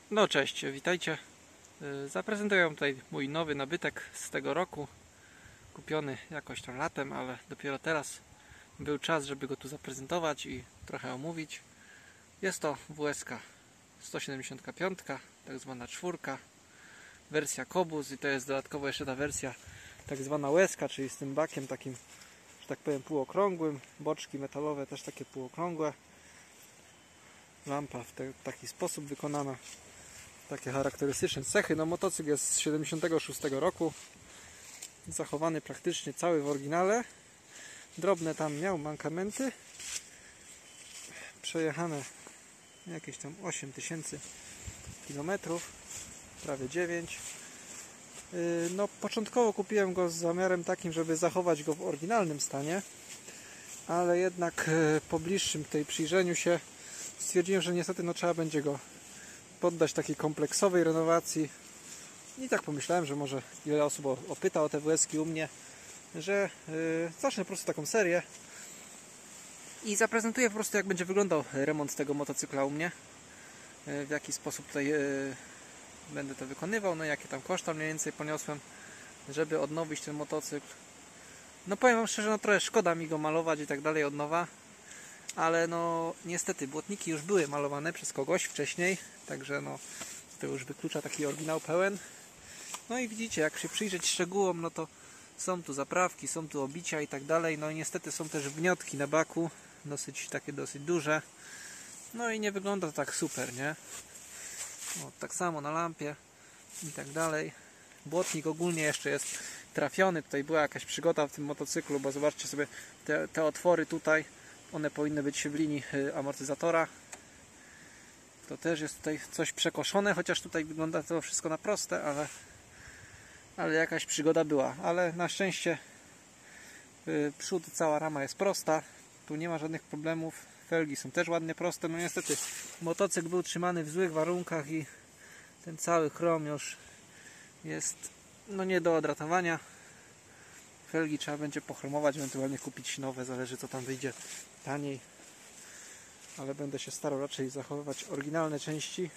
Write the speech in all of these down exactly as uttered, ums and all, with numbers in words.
No cześć, witajcie. Zaprezentuję tutaj mój nowy nabytek z tego roku. Kupiony jakoś tam latem, ale dopiero teraz był czas, żeby go tu zaprezentować i trochę omówić. Jest to W S K sto siedemdziesiąt pięć, tak zwana czwórka, wersja Kobus, i to jest dodatkowo jeszcze ta wersja tak zwana łezka, czyli z tym bakiem takim, że tak powiem, półokrągłym, boczki metalowe też takie półokrągłe, lampa w te, taki sposób wykonana. Takie charakterystyczne cechy. No, motocykl jest z siedemdziesiątego szóstego roku, zachowany praktycznie cały w oryginale. Drobne tam miał mankamenty. Przejechane jakieś tam osiem tysięcy kilometrów, prawie dziewięć. No, początkowo kupiłem go z zamiarem takim, żeby zachować go w oryginalnym stanie, ale jednak po bliższym tej przyjrzeniu się stwierdziłem, że niestety no, trzeba będzie go poddać takiej kompleksowej renowacji. I tak pomyślałem, że może wiele osób opyta o te W S ki u mnie, że yy, zacznę po prostu taką serię i zaprezentuję po prostu, jak będzie wyglądał remont tego motocykla u mnie, yy, w jaki sposób tutaj yy, będę to wykonywał, no jakie tam koszta mniej więcej poniosłem, żeby odnowić ten motocykl. No powiem wam szczerze, no trochę szkoda mi go malować i tak dalej od nowa, ale no niestety błotniki już były malowane przez kogoś wcześniej, także no to już wyklucza taki oryginał pełen. No i widzicie, jak się przyjrzeć szczegółom, no to są tu zaprawki, są tu obicia i tak dalej. No i niestety są też wgniotki na baku, dosyć takie dosyć duże. No i nie wygląda to tak super, nie? O, tak samo na lampie i tak dalej. Błotnik ogólnie jeszcze jest trafiony. Tutaj była jakaś przygoda w tym motocyklu, bo zobaczcie sobie te, te otwory tutaj. One powinny być w linii amortyzatora. To też jest tutaj coś przekoszone, chociaż tutaj wygląda to wszystko na proste, ale, ale jakaś przygoda była. Ale na szczęście yy, przód, cała rama jest prosta. Tu nie ma żadnych problemów. Felgi są też ładnie proste. No niestety motocykl był trzymany w złych warunkach i ten cały chrom już jest no nie do odratowania. Felgi trzeba będzie pochromować, ewentualnie kupić nowe, zależy co tam wyjdzie taniej. Ale będę się starał raczej zachowywać oryginalne części.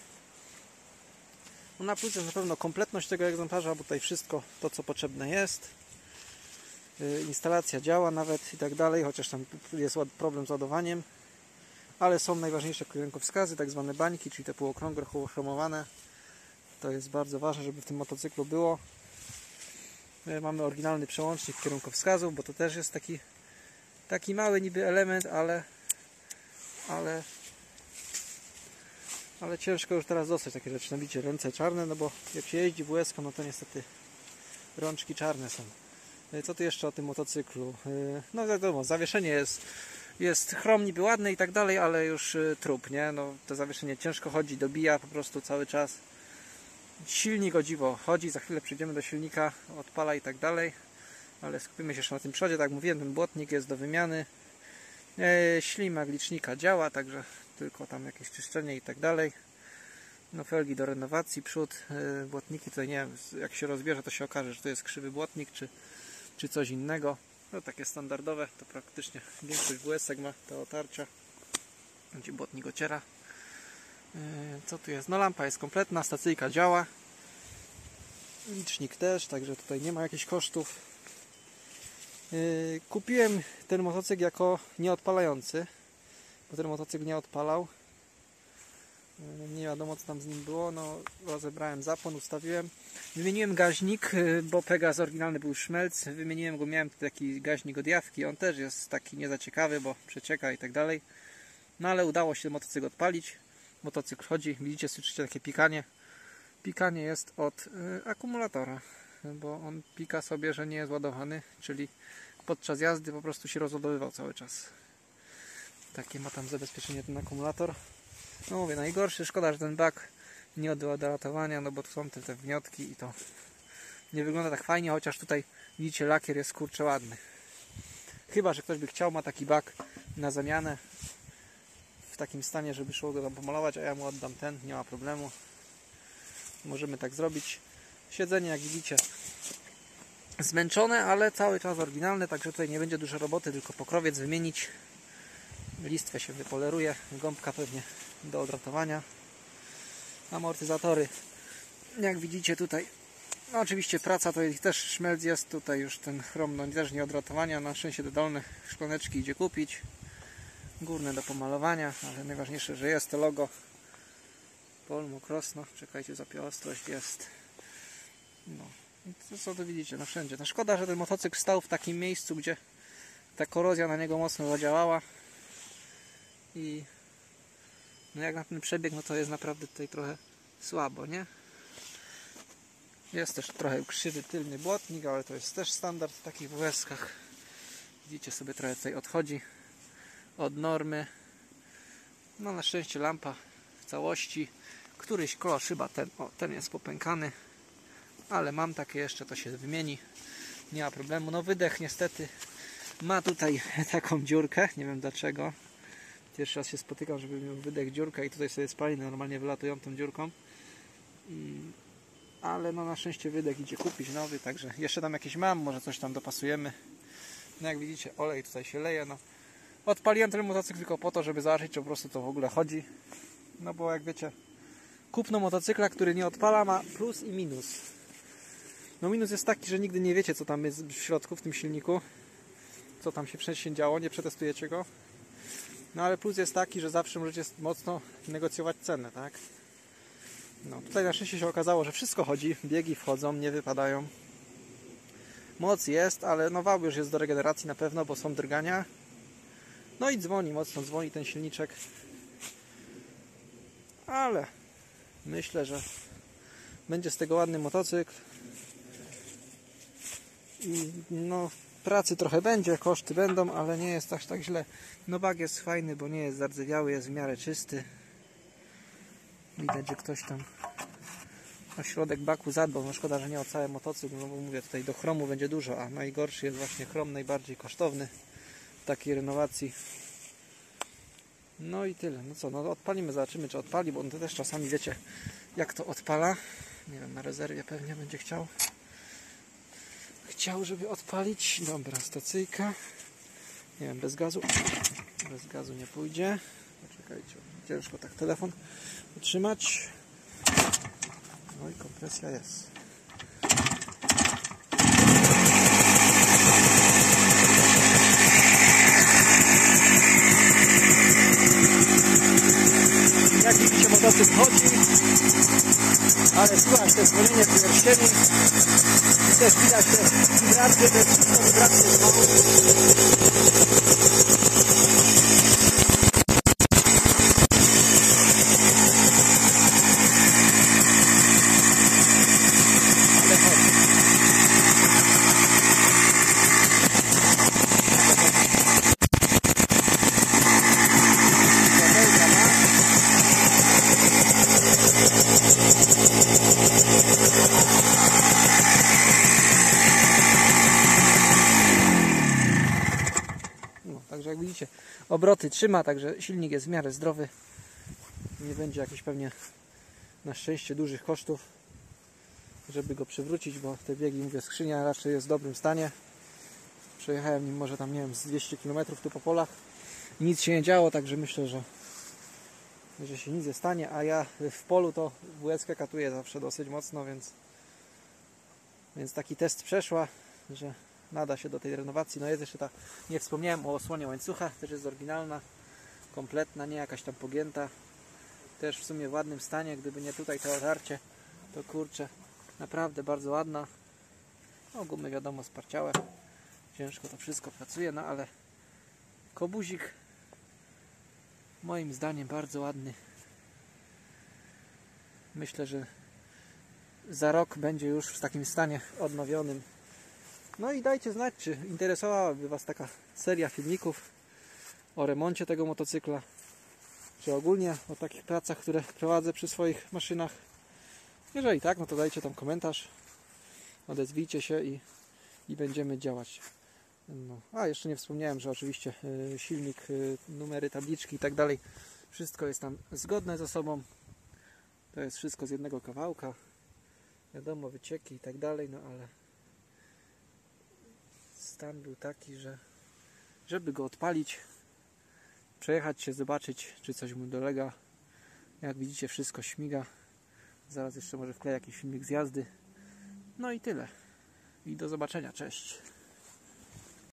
No na plus jest na pewno kompletność tego egzemplarza, bo tutaj wszystko to, co potrzebne jest. Yy, instalacja działa nawet i tak dalej, chociaż tam jest problem z ładowaniem. Ale są najważniejsze kierunkowskazy, tak zwane bańki, czyli te półokrągłe, chromowane. To jest bardzo ważne, żeby w tym motocyklu było. Yy, mamy oryginalny przełącznik kierunkowskazów, bo to też jest taki, taki mały niby element, ale ale ale ciężko już teraz dostać takie rzeczy. Nabicie ręce czarne, no bo jak się jeździ W S ką, no to niestety rączki czarne są. Co tu jeszcze o tym motocyklu? No wiadomo, zawieszenie jest jest chrom niby ładne i tak dalej, ale już trup, nie? No to zawieszenie ciężko chodzi, dobija po prostu cały czas. Silnik o dziwo chodzi, za chwilę przejdziemy do silnika, odpala i tak dalej, ale skupimy się jeszcze na tym przodzie. Tak jak mówiłem, ten błotnik jest do wymiany. Ślimak licznika działa, także tylko tam jakieś czyszczenie i tak dalej. No felgi do renowacji, przód, błotniki tutaj nie wiem, jak się rozbierze, to się okaże, że to jest krzywy błotnik, czy, czy coś innego. No takie standardowe, to praktycznie większość W S ek ma te otarcia, gdzie błotnik ociera. Co tu jest? No lampa jest kompletna, stacyjka działa, licznik też, także tutaj nie ma jakichś kosztów. Kupiłem ten motocykl jako nieodpalający, bo ten motocykl nie odpalał. Nie wiadomo co tam z nim było. No, rozebrałem zapłon, ustawiłem. Wymieniłem gaźnik, bo Pegas oryginalny był szmelc. Wymieniłem go, miałem taki gaźnik od Jawki. On też jest taki nie za ciekawy, bo przecieka i tak dalej. No ale udało się ten motocykl odpalić. Motocykl chodzi, widzicie, słyszycie takie pikanie. Pikanie jest od y, akumulatora, bo on pika sobie, że nie jest ładowany, czyli podczas jazdy po prostu się rozładowywał cały czas. Takie ma tam zabezpieczenie ten akumulator. No mówię, najgorszy, szkoda, że ten bak nie odbyła do ratowania, no bo tu są te, te wgniotki i to nie wygląda tak fajnie, chociaż tutaj widzicie, lakier jest kurczę ładny. Chyba że ktoś by chciał, ma taki bak na zamianę w takim stanie, żeby szło go tam pomalować, a ja mu oddam ten, nie ma problemu. Możemy tak zrobić. Siedzenie, jak widzicie, zmęczone, ale cały czas oryginalne, także tutaj nie będzie dużo roboty, tylko pokrowiec wymienić. Listwę się wypoleruje, gąbka pewnie do odratowania. amortyzatory. Jak widzicie tutaj, no oczywiście praca to też szmelc jest, tutaj już ten chrom no, też nie od ratowania, na szczęście te dolne szkloneczki idzie kupić, górne do pomalowania, ale najważniejsze, że jest to logo Polmo Cross, no czekajcie, zapiostrość jest, no i to co tu widzicie, no wszędzie, no szkoda, że ten motocykl stał w takim miejscu, gdzie ta korozja na niego mocno zadziałała i no jak na ten przebieg, no to jest naprawdę tutaj trochę słabo, nie? Jest też trochę krzywy tylny błotnik, ale to jest też standard w takich W S kach. Widzicie, sobie trochę tutaj odchodzi od normy. No na szczęście lampa w całości. Któryś klosz chyba ten, o, ten jest popękany, ale mam takie jeszcze, to się wymieni. Nie ma problemu. No wydech niestety ma tutaj taką dziurkę, nie wiem dlaczego. Pierwszy raz się spotykam, żeby miał wydech dziurkę i tutaj sobie spaliny normalnie wylatują tą dziurką. I ale no na szczęście wydech idzie kupić nowy, także jeszcze tam jakieś mam, może coś tam dopasujemy. No jak widzicie, olej tutaj się leje, no. Odpaliłem ten motocykl tylko po to, żeby zobaczyć, czy po prostu to w ogóle chodzi. No bo jak wiecie, kupno motocykla, który nie odpala, ma plus i minus. No minus jest taki, że nigdy nie wiecie, co tam jest w środku, w tym silniku. Co tam się wcześniej działo, nie przetestujecie go. No ale plus jest taki, że zawsze możecie mocno negocjować cenę, tak? No, tutaj na szczęście się okazało, że wszystko chodzi, biegi wchodzą, nie wypadają. Moc jest, ale no wał już jest do regeneracji na pewno, bo są drgania. No i dzwoni, mocno dzwoni ten silniczek. Ale myślę, że będzie z tego ładny motocykl. I no pracy trochę będzie, koszty będą, ale nie jest aż tak źle. No bag jest fajny, bo nie jest zardzewiały, jest w miarę czysty. Widać, że ktoś tam o środek baku zadbał. No szkoda, że nie o cały motocykl, no bo mówię, tutaj do chromu będzie dużo, a najgorszy jest właśnie chrom, najbardziej kosztowny w takiej renowacji. No i tyle. No co, no odpalimy, zobaczymy, czy odpali, bo on to też czasami wiecie, jak to odpala. Nie wiem, na rezerwie pewnie będzie chciał. Chciał, żeby odpalić. Dobra, stacyjka. Nie wiem, bez gazu. Bez gazu nie pójdzie. Poczekajcie, ciężko tak telefon utrzymać. No i kompresja jest. Jak widzicie, motocykl chodzi, ale słychać te dzwonienie w pierścieni i też widać te wibracje, te wszystko wibracje znowu. Także jak widzicie, obroty trzyma, także silnik jest w miarę zdrowy. Nie będzie jakichś pewnie na szczęście dużych kosztów, żeby go przywrócić, bo te biegi, mówię, skrzynia raczej jest w dobrym stanie. Przejechałem nim może tam, nie wiem, z dwieście kilometrów tu po polach. Nic się nie działo, także myślę, że, że się nic nie stanie, a ja w polu to W S K katuję zawsze dosyć mocno, więc, więc taki test przeszła, że nada się do tej renowacji. No jest jeszcze ta, nie wspomniałem o osłonie łańcucha, też jest oryginalna, kompletna, nie jakaś tam pogięta. Też w sumie w ładnym stanie, gdyby nie tutaj to otarcie, to kurczę, naprawdę bardzo ładna. No gumy wiadomo sparciałe, ciężko to wszystko pracuje, no ale kobuzik moim zdaniem bardzo ładny. Myślę, że za rok będzie już w takim stanie odnowionym. No i dajcie znać, czy interesowałaby Was taka seria filmików o remoncie tego motocykla, czy ogólnie o takich pracach, które prowadzę przy swoich maszynach. Jeżeli tak, no to dajcie tam komentarz, odezwijcie się i, i będziemy działać. No. A jeszcze nie wspomniałem, że oczywiście y, silnik, y, numery, tabliczki i tak dalej, wszystko jest tam zgodne ze sobą. To jest wszystko z jednego kawałka. Wiadomo, wycieki i tak dalej, no ale stan był taki, że żeby go odpalić, przejechać się, zobaczyć, czy coś mu dolega. Jak widzicie, wszystko śmiga. Zaraz jeszcze może wkleję jakiś filmik z jazdy. No i tyle. I do zobaczenia. Cześć.